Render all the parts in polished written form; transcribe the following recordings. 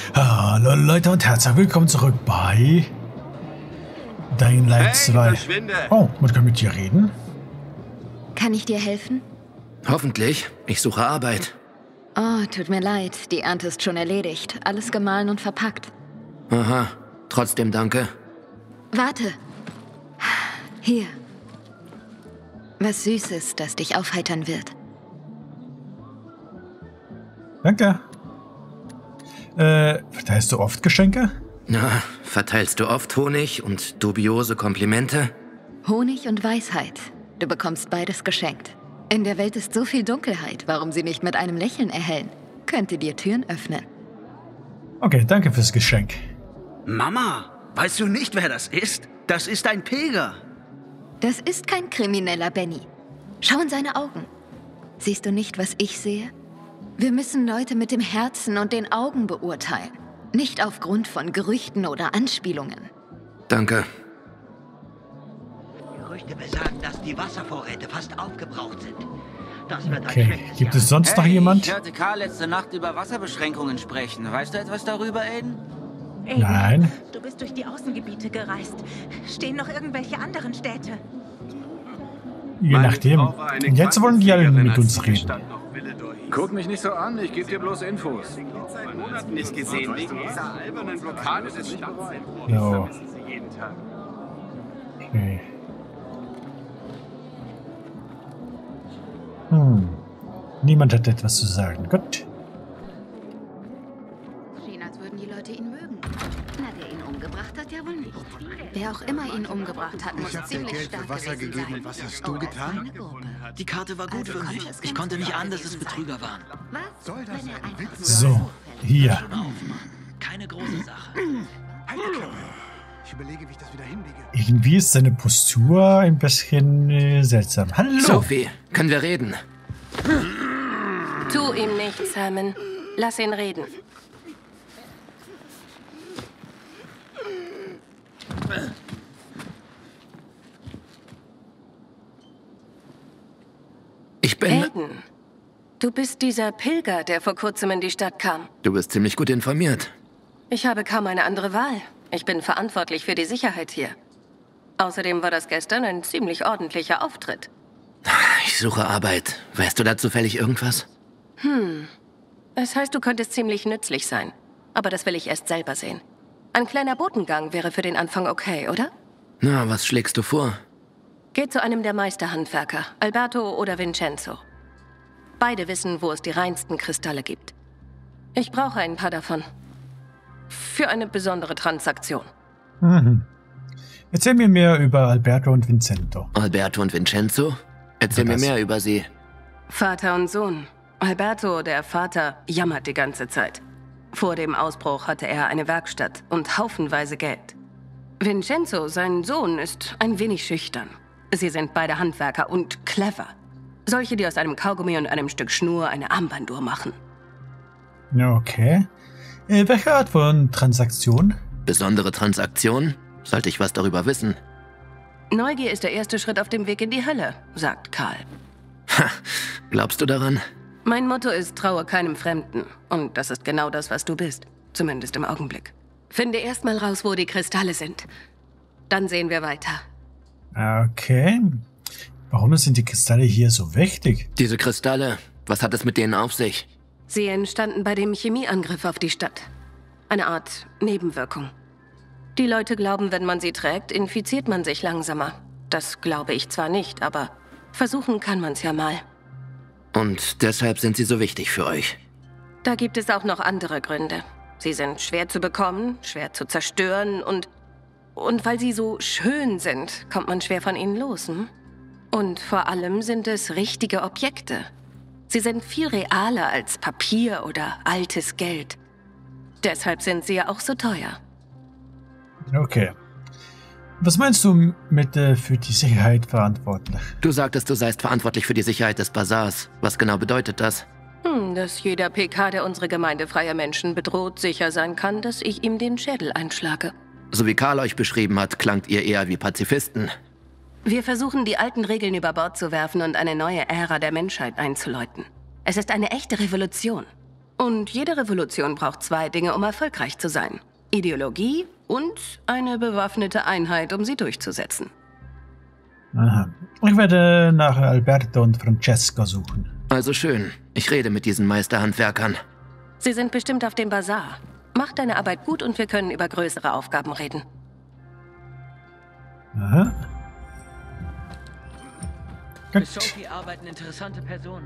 Hallo Leute und herzlich willkommen zurück bei Dying Light 2. Oh, man kann mit dir reden. Kann ich dir helfen? Hoffentlich. Ich suche Arbeit. Oh, tut mir leid. Die Ernte ist schon erledigt. Alles gemahlen und verpackt. Aha. Trotzdem danke. Warte. Hier. Was Süßes, das dich aufheitern wird. Danke. Verteilst du oft Geschenke? Na, verteilst du oft Honig und dubiose Komplimente? Honig und Weisheit. Du bekommst beides geschenkt. In der Welt ist so viel Dunkelheit. Warum sie nicht mit einem Lächeln erhellen? Könnte dir Türen öffnen. Okay, danke fürs Geschenk. Mama, weißt du nicht, wer das ist? Das ist ein Pilger. Das ist kein krimineller Benny. Schau in seine Augen. Siehst du nicht, was ich sehe? Wir müssen Leute mit dem Herzen und den Augen beurteilen. Nicht aufgrund von Gerüchten oder Anspielungen. Danke. Gerüchte besagen, dass die Wasservorräte fast aufgebraucht sind. Das wird ein Okay, schlechtes gibt Jahr. es sonst noch jemand? Ich hörte Karl letzte Nacht über Wasserbeschränkungen sprechen. Weißt du etwas darüber, Aiden? Aiden, Nein. du bist durch die Außengebiete gereist. Stehen noch irgendwelche anderen Städte? Je nachdem. Und jetzt wollen die alle mit uns reden. Guck mich nicht so an, ich gebe dir bloß Infos. Seit Monaten nicht gesehen, wegen dieser albernen Blockade des Stadtzentrums. Jo. Vermissen sie jeden Tag. Okay. Niemand hat etwas zu sagen. Gut. Schien, als würden die Leute ihn mögen. Na, der ihn umgebracht hat, ja wohl nicht. Wer auch immer ihn umgebracht hat, muss Ich hab dir ziemlich Geld stark für Wasser gewesen gegeben sein. und was hast du Oder getan? seine Gruppe. Die Karte war gut Also für konnte mich. es Ich ganz konnte nicht klar ahnen, dass es gewesen Betrüger sein. waren. Was? Soll das Wenn er ein einfach Witz so So, hier. Keine große Sache. Halt die Klappe. Ich überlege, wie ich das wieder hinlege. Irgendwie ist seine Postur ein bisschen seltsam. Hallo. Sophie, können wir reden? Tu ihm nichts, Simon. Lass ihn reden. Ich bin... Aiden, du bist dieser Pilger, der vor kurzem in die Stadt kam. Du bist ziemlich gut informiert. Ich habe kaum eine andere Wahl. Ich bin verantwortlich für die Sicherheit hier. Außerdem war das gestern ein ziemlich ordentlicher Auftritt. Ich suche Arbeit. Weißt du da zufällig irgendwas? Es heißt, du könntest ziemlich nützlich sein. Aber das will ich erst selber sehen. Ein kleiner Botengang wäre für den Anfang okay, oder? Na, was schlägst du vor? Geh zu einem der Meisterhandwerker, Alberto oder Vincenzo. Beide wissen, wo es die reinsten Kristalle gibt. Ich brauche ein paar davon. Für eine besondere Transaktion. Erzähl mir mehr über Alberto und Vincenzo. Alberto und Vincenzo? Erzähl mir Was? mehr über sie. Vater und Sohn. Alberto, der Vater, jammert die ganze Zeit. Vor dem Ausbruch hatte er eine Werkstatt und haufenweise Geld. Vincenzo, sein Sohn, ist ein wenig schüchtern. Sie sind beide Handwerker und clever. Solche, die aus einem Kaugummi und einem Stück Schnur eine Armbanduhr machen. Okay. Welche Art von Transaktion? Besondere Transaktion? Sollte ich was darüber wissen? Neugier ist der erste Schritt auf dem Weg in die Hölle, sagt Karl. Ha, glaubst du daran? Mein Motto ist, traue keinem Fremden. Und das ist genau das, was du bist. Zumindest im Augenblick. Finde erst mal raus, wo die Kristalle sind. Dann sehen wir weiter. Okay. Warum sind die Kristalle hier so wichtig? Diese Kristalle, was hat es mit denen auf sich? Sie entstanden bei dem Chemieangriff auf die Stadt. Eine Art Nebenwirkung. Die Leute glauben, wenn man sie trägt, infiziert man sich langsamer. Das glaube ich zwar nicht, aber versuchen kann man's ja mal. Und deshalb sind sie so wichtig für euch. Da gibt es auch noch andere Gründe. Sie sind schwer zu bekommen, schwer zu zerstören und weil sie so schön sind, kommt man schwer von ihnen los, hm? Und vor allem sind es richtige Objekte. Sie sind viel realer als Papier oder altes Geld. Deshalb sind sie ja auch so teuer. Okay. Was meinst du mit für die Sicherheit verantwortlich? Du sagtest, du seist verantwortlich für die Sicherheit des Bazars. Was genau bedeutet das? Dass jeder PK, der unsere Gemeinde freier Menschen bedroht, sicher sein kann, dass ich ihm den Schädel einschlage. So wie Karl euch beschrieben hat, klangt ihr eher wie Pazifisten. Wir versuchen, die alten Regeln über Bord zu werfen und eine neue Ära der Menschheit einzuläuten. Es ist eine echte Revolution. Und jede Revolution braucht 2 Dinge, um erfolgreich zu sein. Ideologie und eine bewaffnete Einheit, um sie durchzusetzen. Aha. Ich werde nach Alberto und Francesca suchen. Also schön. Ich rede mit diesen Meisterhandwerkern. Sie sind bestimmt auf dem Bazar. Mach deine Arbeit gut und wir können über größere Aufgaben reden. Aha. Für Sophie arbeiten interessante Personen.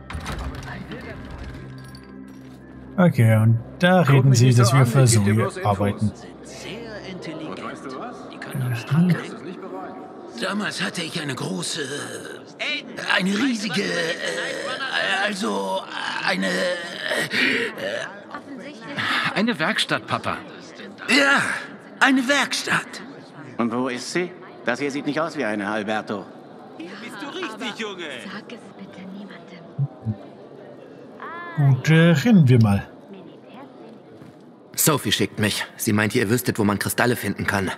Okay, und da reden sie, dass wir für Zoe arbeiten. Sehr intelligent. Und weißt du was? Die können das Ding. Das ist nicht bereit. Damals hatte ich eine große, eine riesige, also eine, Eine Werkstatt, Papa. ja, eine Werkstatt. Und wo ist sie? Das hier sieht nicht aus wie eine, Alberto. Bist du richtig, Junge? Sag es bitte niemandem. Gut, reden wir mal. Sophie schickt mich. Sie meint, ihr wüsstet, wo man Kristalle finden kann.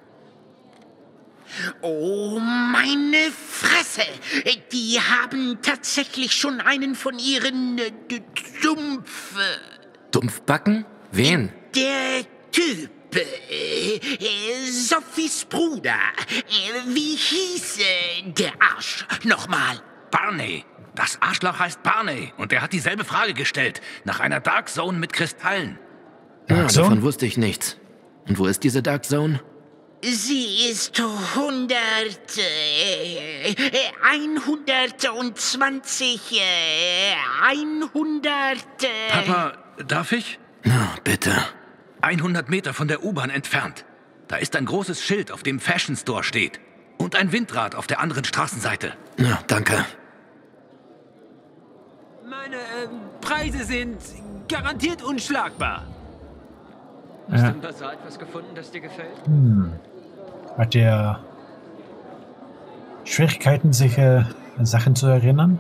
Oh, meine Fresse! Die haben tatsächlich schon einen von ihren Dumpfbacken? Wen? Der Typ. Sophies Bruder. Wie hieß der Arsch nochmal? Barney. Das Arschloch heißt Barney. Und er hat dieselbe Frage gestellt. Nach einer Dark Zone mit Kristallen. Ja, davon wusste ich nichts. Und wo ist diese Dark Zone? Sie ist 120, 100... Papa, darf ich? Na, bitte. 100 Meter von der U-Bahn entfernt. Da ist ein großes Schild, auf dem Fashion Store steht. Und ein Windrad auf der anderen Straßenseite. Ja, danke. Meine Preise sind garantiert unschlagbar. Ja. Hast du im Bazar etwas gefunden, das dir gefällt? Hat der Schwierigkeiten, sich an Sachen zu erinnern?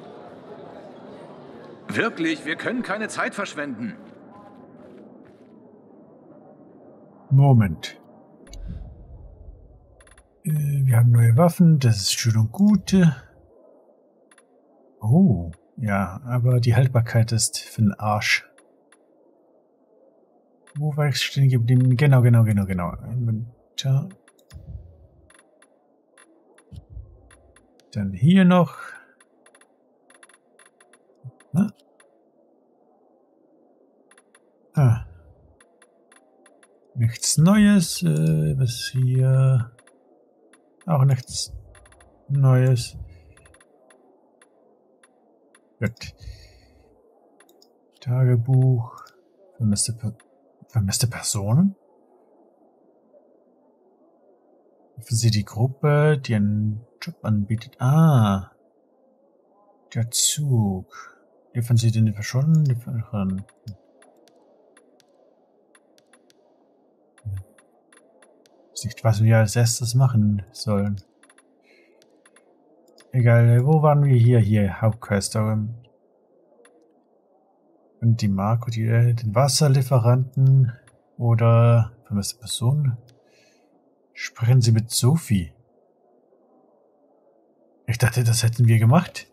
Wirklich, wir können keine Zeit verschwenden. Moment. Wir haben neue Waffen, das ist schön und gut. Oh, ja, aber die Haltbarkeit ist für den Arsch. Wo war ich stehen geblieben? Genau. Inventar. Dann hier noch. Na? Ah. Nichts Neues. Was hier? Auch nichts Neues. Gut. Tagebuch. Vermisste Personen? Für sie die Gruppe, die einen Job anbietet. Ah. Der Zug. Liefern sie den verschwunden? Liefern. Nicht, was wir als erstes machen sollen. Egal, wo waren wir hier? Hier, Hauptquest. Und die Marco, den Wasserlieferanten oder vermisste Person. Sprechen Sie mit Sophie. Ich dachte, das hätten wir gemacht.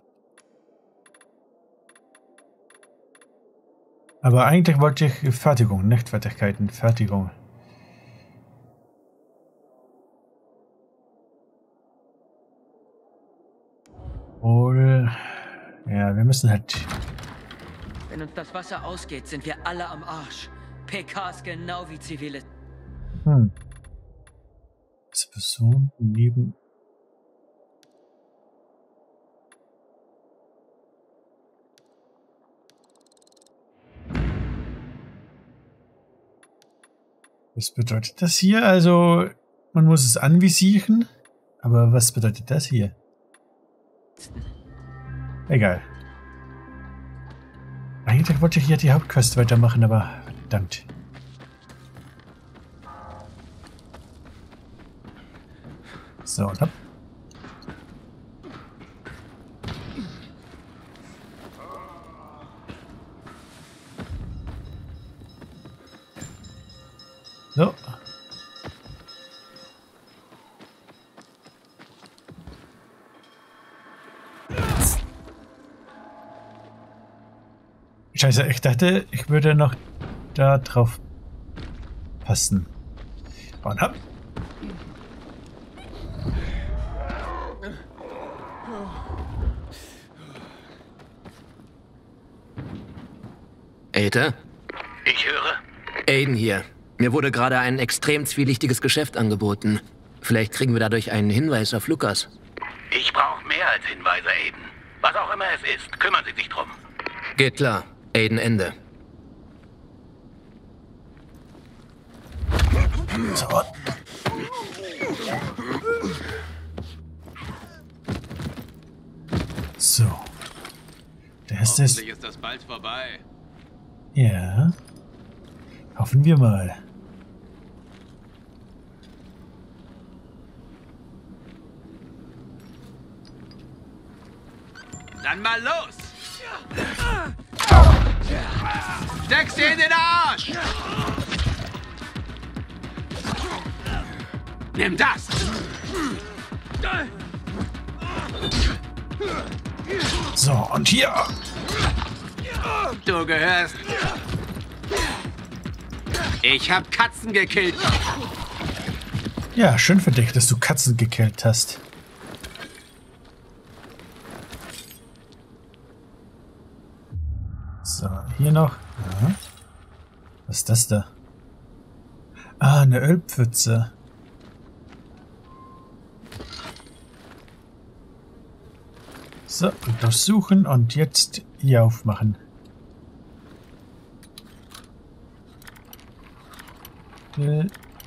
Aber eigentlich wollte ich Fertigung, nicht Fertigkeiten, Fertigung. Oder... Ja, wir müssen halt... Wenn uns das Wasser ausgeht, sind wir alle am Arsch. PKs genau wie Zivile. Ist Person neben... Was bedeutet das hier? Also, man muss es anvisieren. Aber was bedeutet das hier? Egal. Eigentlich wollte ich hier die Hauptquest weitermachen, aber verdammt. So, und hopp. So. Scheiße, ich dachte, ich würde noch da drauf passen. Und hopp. Aether? Ich höre. Aiden hier. Mir wurde gerade ein extrem zwielichtiges Geschäft angeboten. Vielleicht kriegen wir dadurch einen Hinweis auf Lukas. Ich brauche mehr als Hinweise, Aiden. Was auch immer es ist, kümmern Sie sich drum. Geht klar. Aiden, Ende. So. So. Das ist Hoffentlich ist das bald vorbei. Ja. Hoffen wir mal. Dann mal los! Steck sie in den Arsch! Nimm das! So, und hier. Du gehörst... Ich hab Katzen gekillt. Ja, schön für dich, dass du Katzen gekillt hast. So, hier noch. Ja. Was ist das da? Ah, eine Ölpfütze. So, durchsuchen und jetzt hier aufmachen. Ja.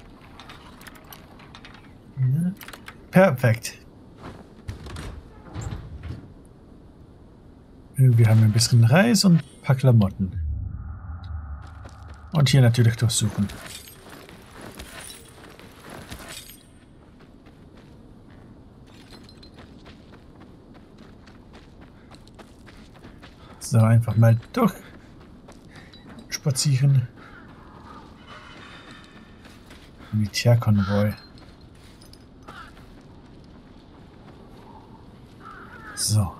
Perfekt. Wir haben ein bisschen Reis und ein paar Klamotten. Und hier natürlich durchsuchen. So, einfach mal durch spazieren. Militärkonvoi. So.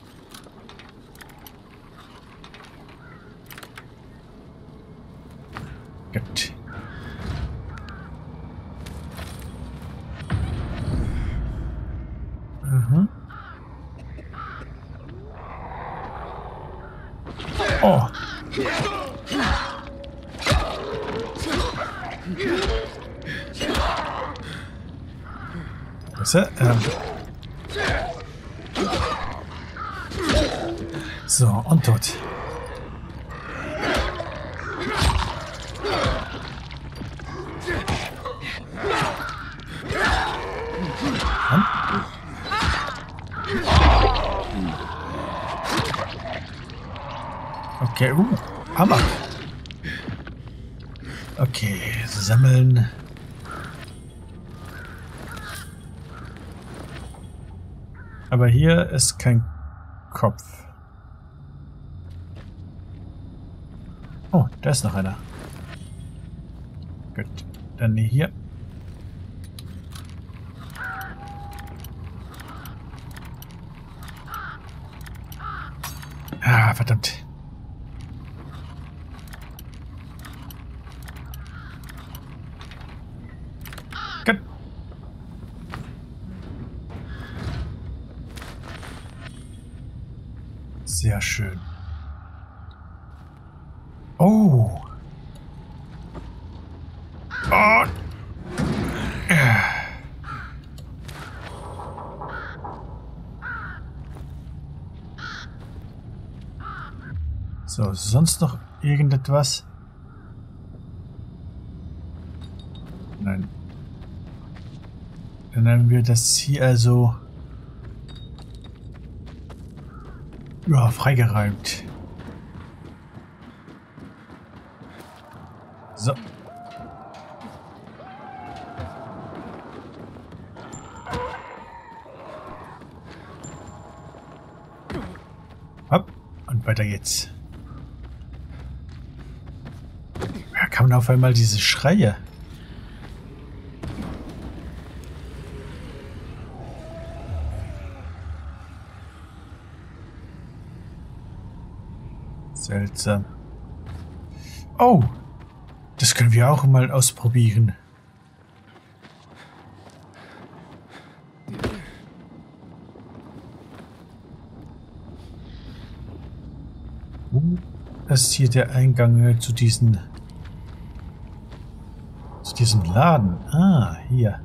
Gut. Mhm. Oh. Was ist er? So, und tot. Okay, Hammer. Okay, sammeln. Aber hier ist kein Kopf. Oh, da ist noch einer. Gut, dann hier. Ah, verdammt. Gut. Sehr schön. Oh. Oh. So, sonst noch irgendetwas? Nein. Dann haben wir das hier also ja, freigeräumt. So. Hopp. Und weiter geht's. Ja, kam auf einmal diese Schreie. Seltsam. Oh, das können wir auch mal ausprobieren. Das ist hier der Eingang zu diesem Laden. Ah, hier.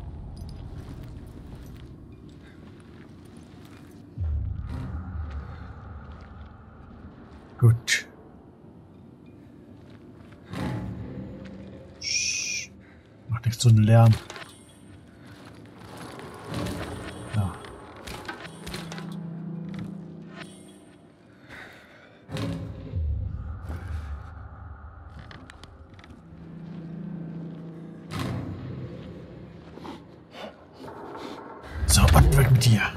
Gut. Psst. Mach nicht so einen Lärm. Ja. So, und weg mit dir.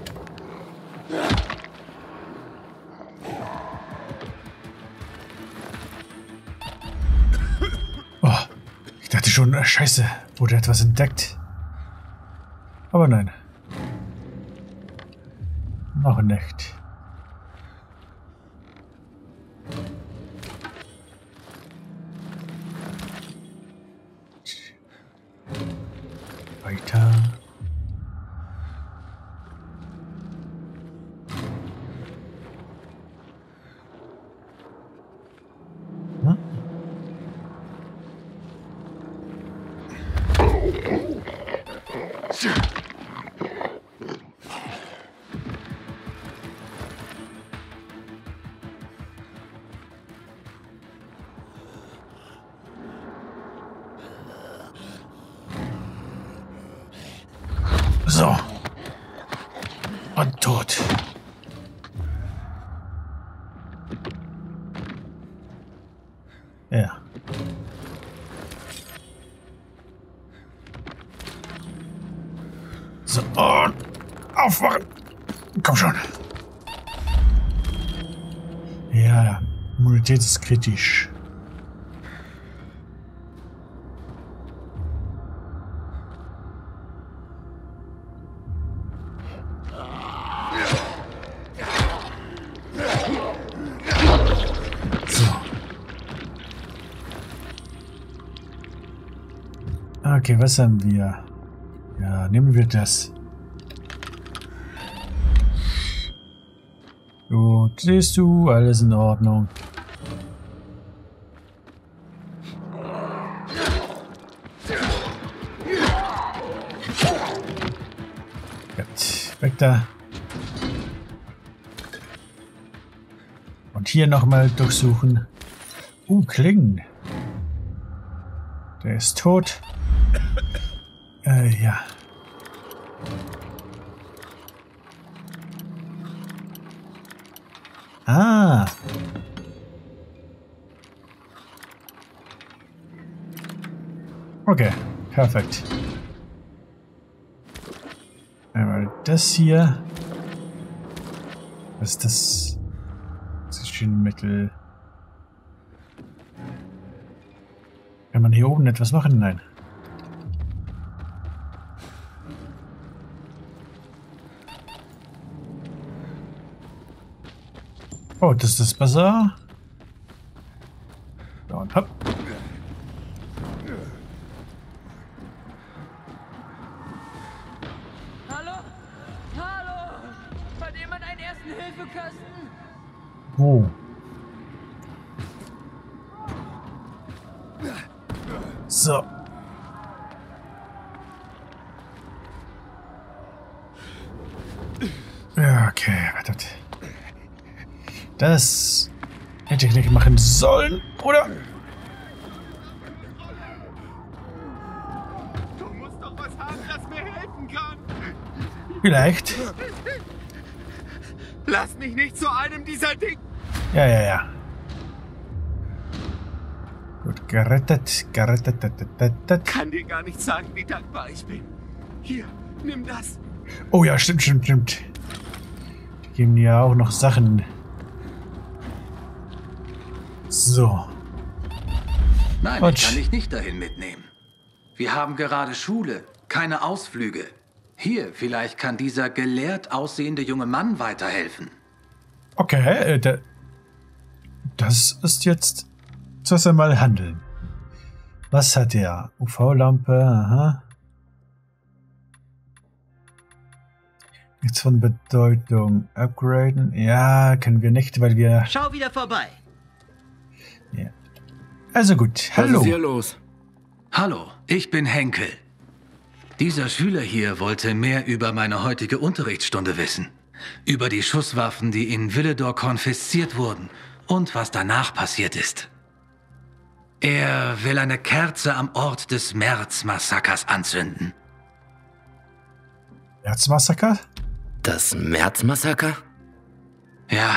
Oh, ich dachte schon, scheiße, wurde etwas entdeckt. Aber nein. Noch nicht. Weiter. So. Und tot. Ja. So, und aufwachen. Komm schon. Ja, Immunität ist kritisch. Okay, was haben wir? Ja, nehmen wir das. Gut, siehst du, alles in Ordnung. Gut, weg da. Und hier nochmal durchsuchen. Klingen. Der ist tot. Ja. Ah. Okay, perfekt. Einmal das hier. Was ist das? Zwischenmittel. Kann man hier oben etwas machen? Nein. Oh, das ist das Bazar. So, und hopp. Hallo? Hallo? Hat jemand einen Ersten-Hilfe-Kasten? Oh. So. Ja, okay, wartet. Das hätte ich nicht machen sollen, oder? Du musst doch was haben, das mir helfen kann. Vielleicht. Lass mich nicht zu einem dieser Dinge. Ja. Gut, gerettet. Kann dir gar nicht sagen, wie dankbar ich bin. Hier, nimm das. Oh ja, stimmt. Die geben ja auch noch Sachen. So. Nein, ich kann dich nicht dahin mitnehmen. Wir haben gerade Schule, keine Ausflüge. Hier, vielleicht kann dieser gelehrt aussehende junge Mann weiterhelfen. Okay, das ist jetzt Zuerst einmal handeln. Was hat er? UV-Lampe, aha. Nichts von Bedeutung. Upgraden? Ja, können wir nicht, weil wir... Schau wieder vorbei. Ja. Also gut, hallo. Was ist hier los? Hallo, ich bin Henkel. Dieser Schüler hier wollte mehr über meine heutige Unterrichtsstunde wissen. Über die Schusswaffen, die in Villedor konfisziert wurden und was danach passiert ist. Er will eine Kerze am Ort des März-Massakers anzünden. März-Massaker? Das März-Massaker? Ja.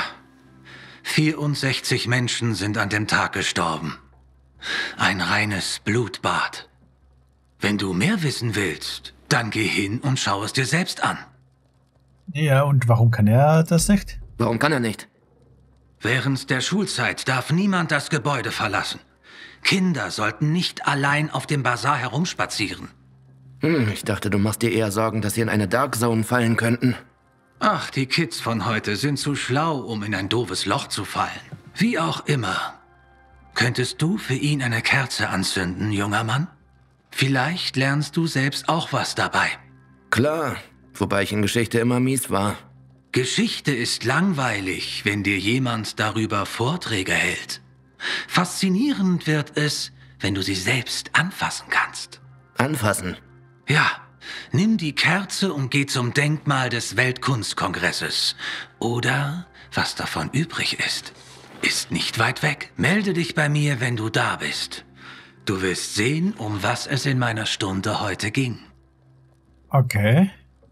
64 Menschen sind an dem Tag gestorben. Ein reines Blutbad. Wenn du mehr wissen willst, dann geh hin und schau es dir selbst an. Ja, und warum kann er das nicht? Warum kann er nicht? Während der Schulzeit darf niemand das Gebäude verlassen. Kinder sollten nicht allein auf dem Bazar herumspazieren. Ich dachte, du machst dir eher Sorgen, dass sie in eine Dark Zone fallen könnten. Ach, die Kids von heute sind zu schlau, um in ein doofes Loch zu fallen. Wie auch immer. Könntest du für ihn eine Kerze anzünden, junger Mann? Vielleicht lernst du selbst auch was dabei. Klar, wobei ich in Geschichte immer mies war. Geschichte ist langweilig, wenn dir jemand darüber Vorträge hält. Faszinierend wird es, wenn du sie selbst anfassen kannst. Anfassen? Ja, nimm die Kerze und geh zum Denkmal des Weltkunstkongresses. Oder, was davon übrig ist, ist nicht weit weg. Melde dich bei mir, wenn du da bist. Du wirst sehen, um was es in meiner Stunde heute ging. Okay.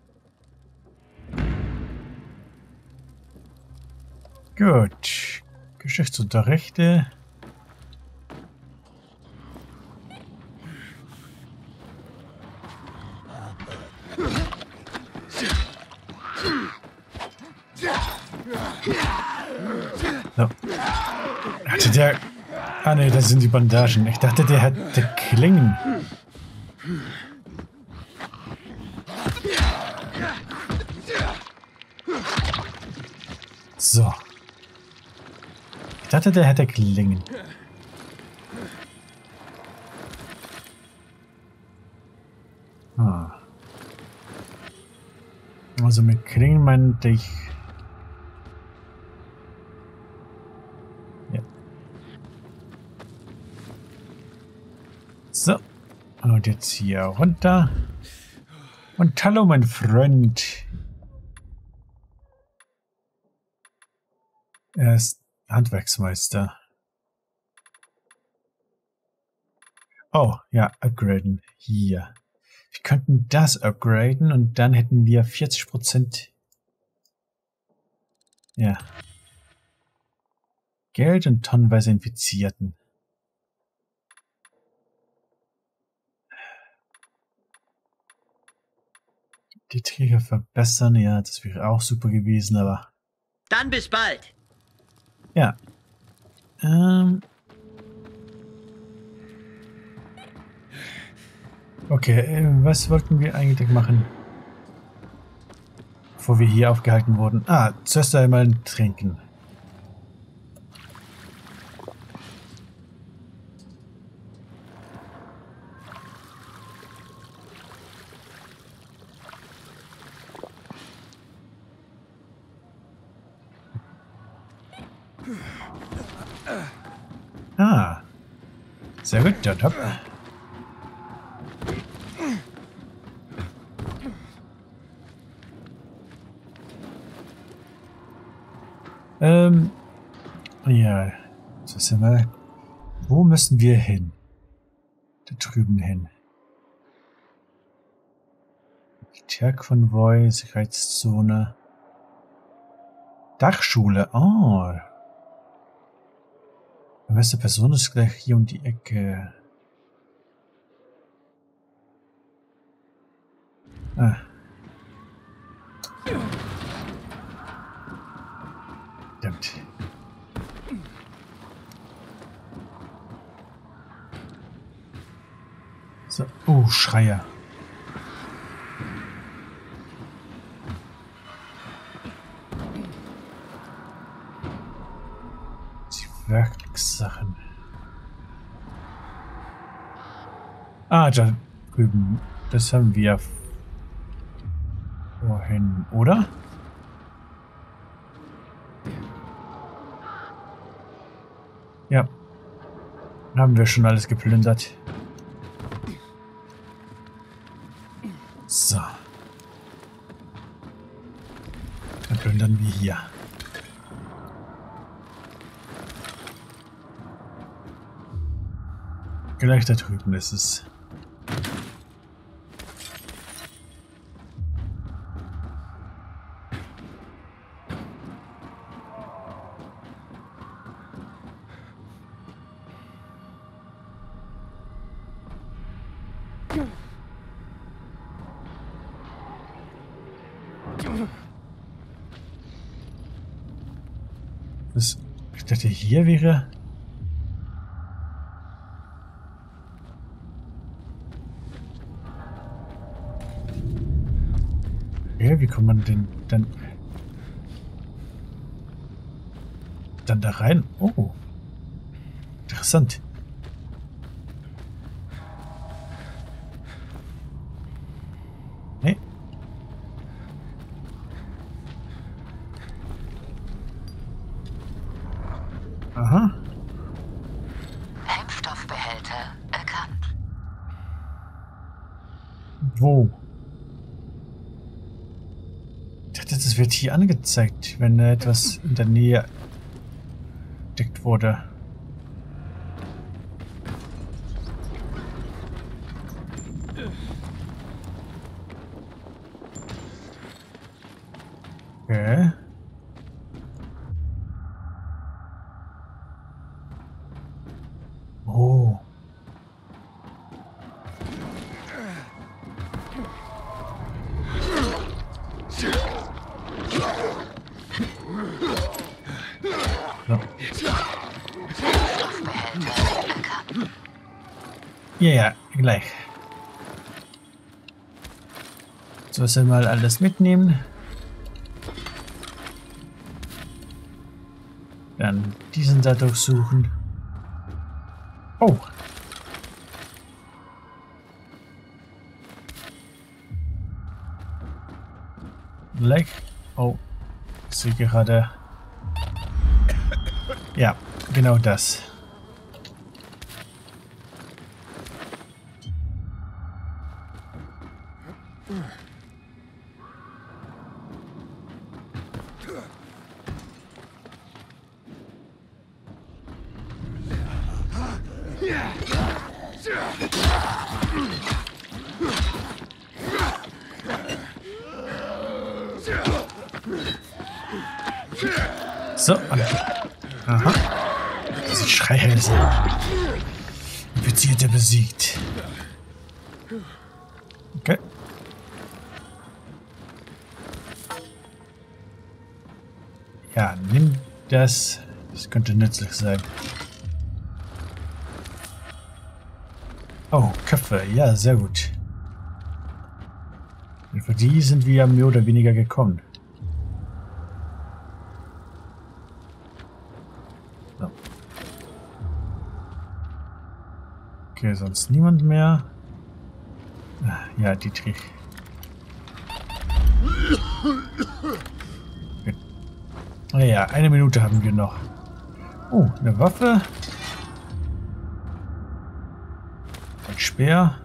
Gut. Geschichtsunterrichte. So. Hatte der... Ah ne, das sind die Bandagen. Ich dachte, der hatte Klingen. So. Ich dachte, der hätte Klingen. Ah. Also mit Klingen meinte ich... Ja. So. Und jetzt hier runter. Und hallo, mein Freund. Er ist Handwerksmeister. Oh, ja, upgraden. Hier. Wir könnten das upgraden und dann hätten wir 40%. Ja. Geld und tonnenweise Infizierten. Die Träger verbessern, ja, das wäre auch super gewesen, aber... Dann bis bald. Ja. Okay, was wollten wir eigentlich machen? Bevor wir hier aufgehalten wurden. Ah, zuerst einmal trinken. Ah. Sehr gut, der Top. Ja. So sind wir. Wo müssen wir hin? Da drüben hin. Militärkonvoi, Sicherheitszone. Dachschule. Oh. Die beste Person ist gleich hier um die Ecke. Ah. Verdammt. So. Oh, Schreier. Die Werksachen. Ah, da drüben. Das haben wir vorhin, oder? Ja. Haben wir schon alles geplündert. So. Dann plündern wir hier. Gleich da drüben ist es. Ich dachte, hier wäre... Okay, wie kommt man denn dann da rein? Oh, interessant. Nee. Aha. Impfstoffbehälter erkannt. Wo? Ich dachte, das wird hier angezeigt, wenn etwas in der Nähe entdeckt wurde. Okay. Oh. Ja, gleich. So, sollen wir mal alles mitnehmen. Dann diesen da durchsuchen. Oh. Gleich. Oh. Ich sehe gerade. Ja, genau das. So. Aha. Diese Schreihälse. Infizierte besiegt. Okay. Ja, nimm das. Das könnte nützlich sein. Oh, Köpfe. Ja, sehr gut. Und für die sind wir mehr oder weniger gekommen. So. Okay, sonst niemand mehr. Ja, Dietrich. Okay. Ja, 1 Minute haben wir noch. Oh, eine Waffe. Ein Speer.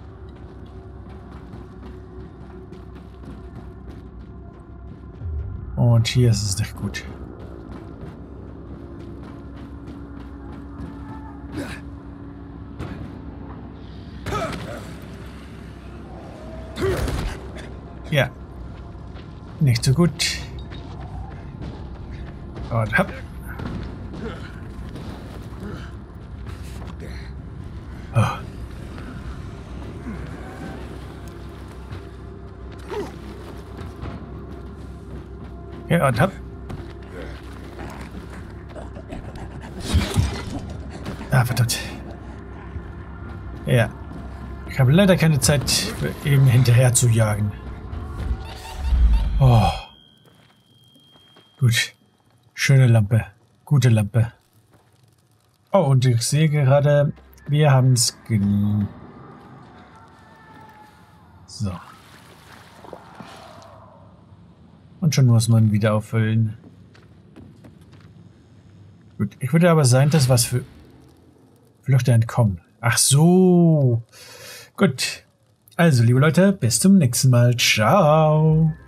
Und hier ist es nicht gut. Ja. Nicht so gut. Und hopp. Oh. Ja, und hopp. Ah, verdammt. Ja. Ich habe leider keine Zeit, eben hinterher zu jagen. Oh. Gut. Schöne Lampe. Gute Lampe. Oh, und ich sehe gerade, wir haben es So. Und schon muss man wieder auffüllen. Gut, ich würde aber sein, dass was für Flüchter entkommen. Ach so. Gut. Also, liebe Leute, bis zum nächsten Mal. Ciao.